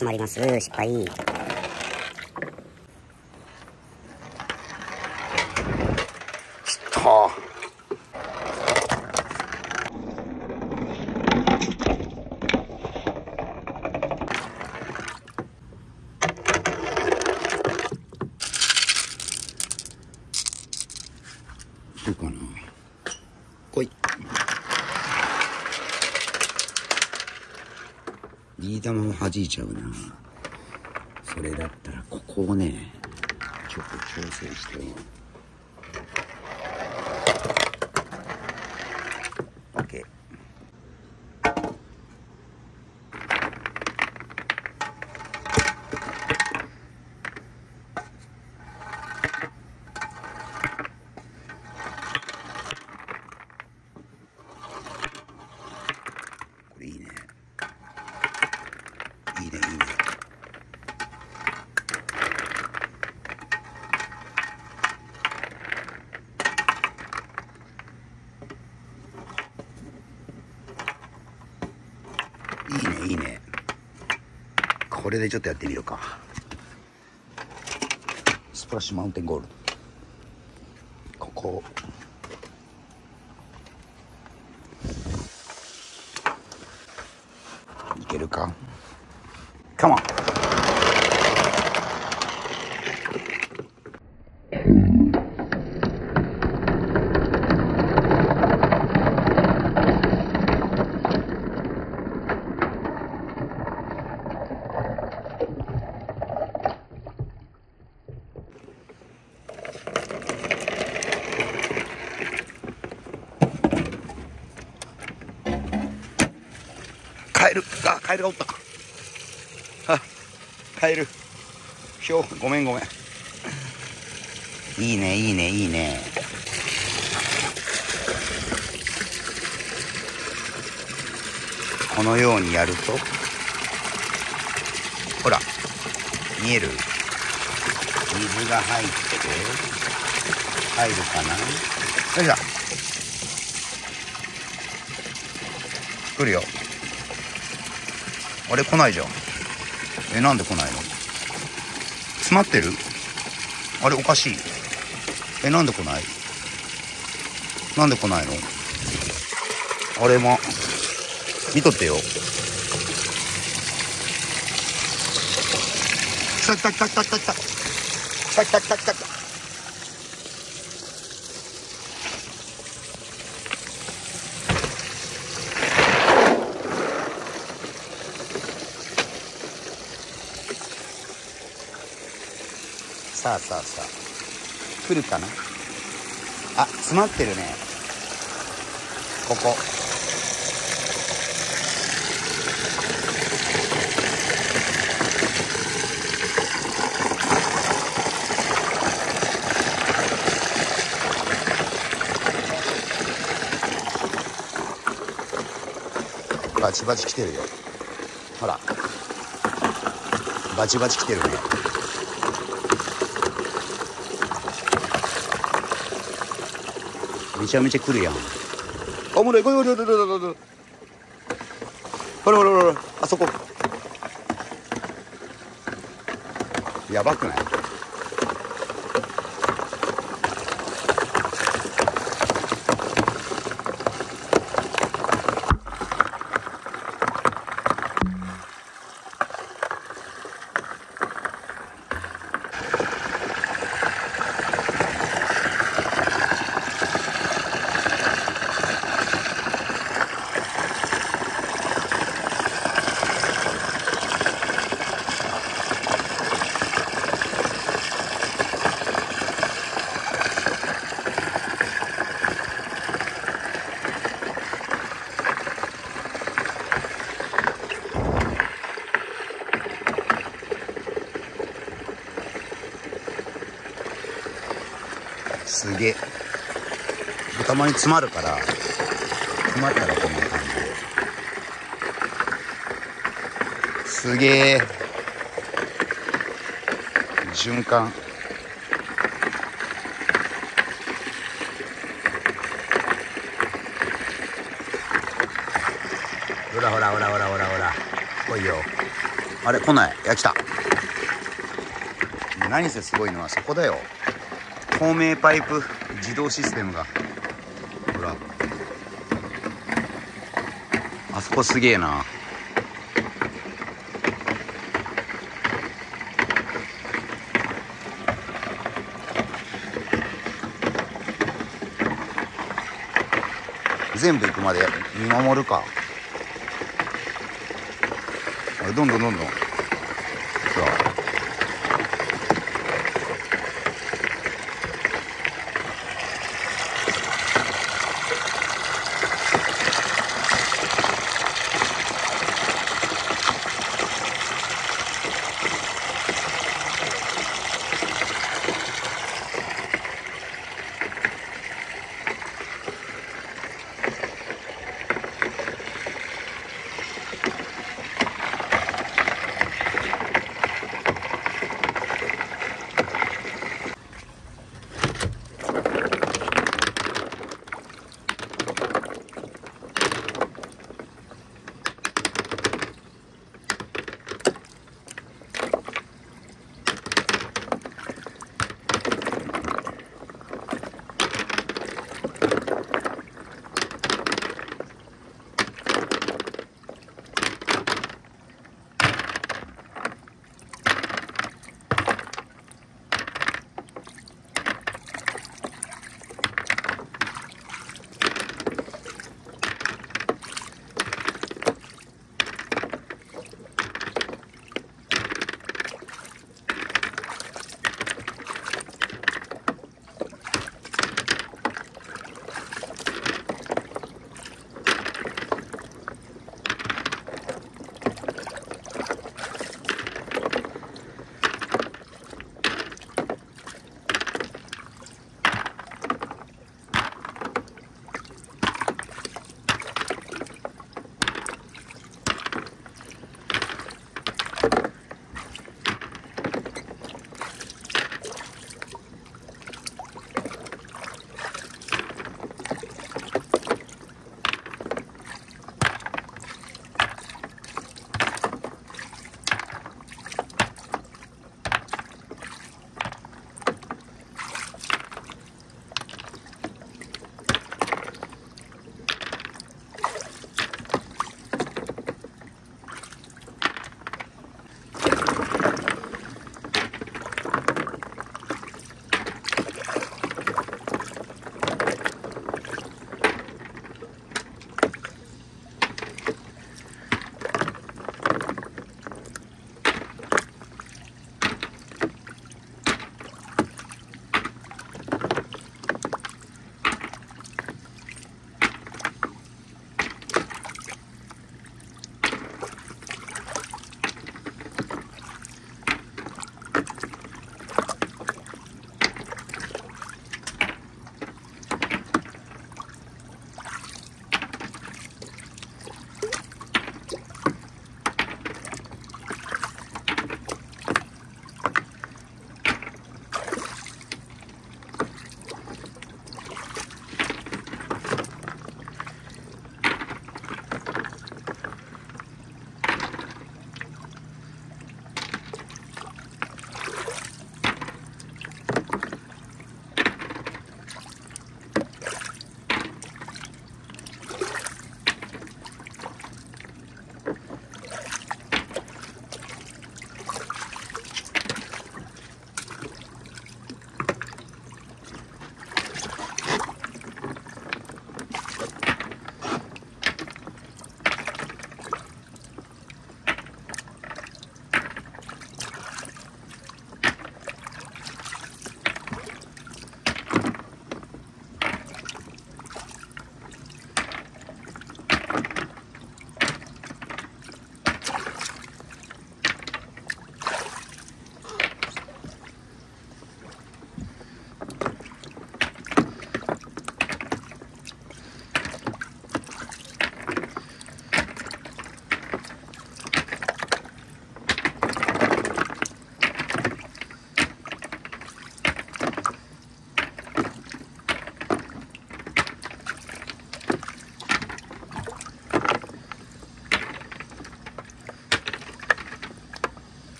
詰まります。失敗。 どうかな。来い。ビー玉も弾いちゃうな。それだったらここをねちょっと調整して。OK。これいいね。いいねいいね。いいねいいね。これでちょっとやってみようか。スプラッシュマウンテンゴールド。ここいけるか。カモン。カエルがおった。カエルひょう、ごめん。いいねいいねいいね。このようにやるとほら見える。水が入って入るかな。よいしょ。来るよ。あれ来ないじゃん。なんで来ないの。詰まってる。あれおかしい。なんで来ない。なんで来ないの。あれも見とってよ。来た。さあ来るかな。あ、詰まってるね。ここバチバチ来てるよ。ほらバチバチ来てるね。めちゃめちゃ来るやん。あ、もうね、ほら、あそこ。やばくない？すげえ。たまに詰まるから、詰まったらこんな感じ。すげえ。循環。ほら。来いよ。 あれ来ない。いや来た。何せすごいのはそこだよ。透明パイプ自動システムが、ほらあそこすげえな。全部行くまで見守るか。どんどん